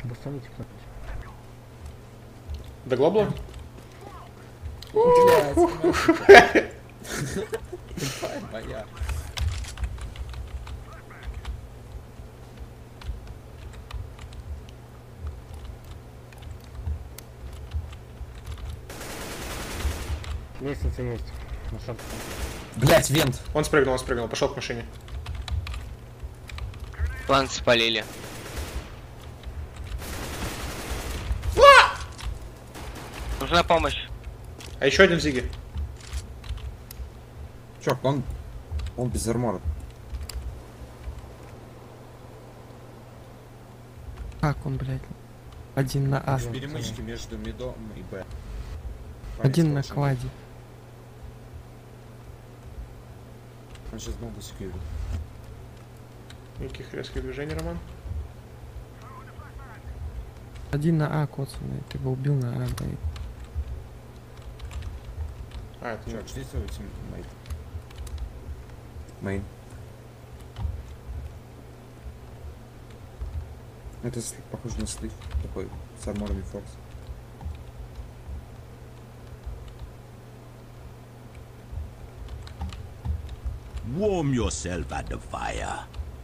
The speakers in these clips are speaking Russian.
Бустаните кто-нибудь. До глобла? Моя. Лестница есть. На шаг. Блять, вент. Он спрыгнул, пошел к машине. План спалили. Нужна помощь. А еще один в зиге. Чё, он без армора. Как он, блядь? Один на А. Перемычки между мидом и Б. Один на кладе. Он сейчас бомбу секьюрит. Никаких резких движений, Роман. Один на А коцанный. Ты его убил на А, блядь. А, это не... Чувак, что это мейн? Мейн. Это похоже на слив. Такой с арморами Фокс. Warm yourself at the fire.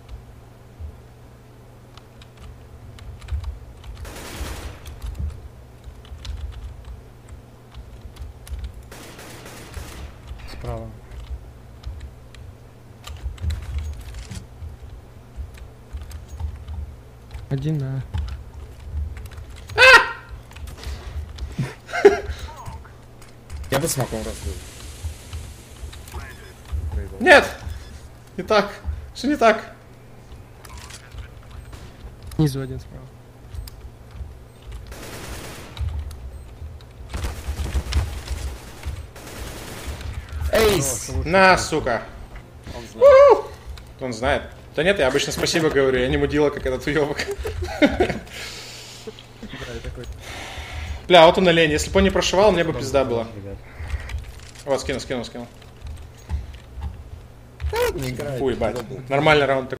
Справа. Один на А. Я бы смоком разбил. Нет! Не так. Что не так? Снизу один справа. Эйс! На, сука. Он знает. Да нет, я обычно спасибо говорю, я не мудила, как этот уёбок. Бля, вот он олень. Если бы он не прошивал, мне бы пизда была. Вот, скинул. Не играет. Фу, ебать. Нормальный раунд.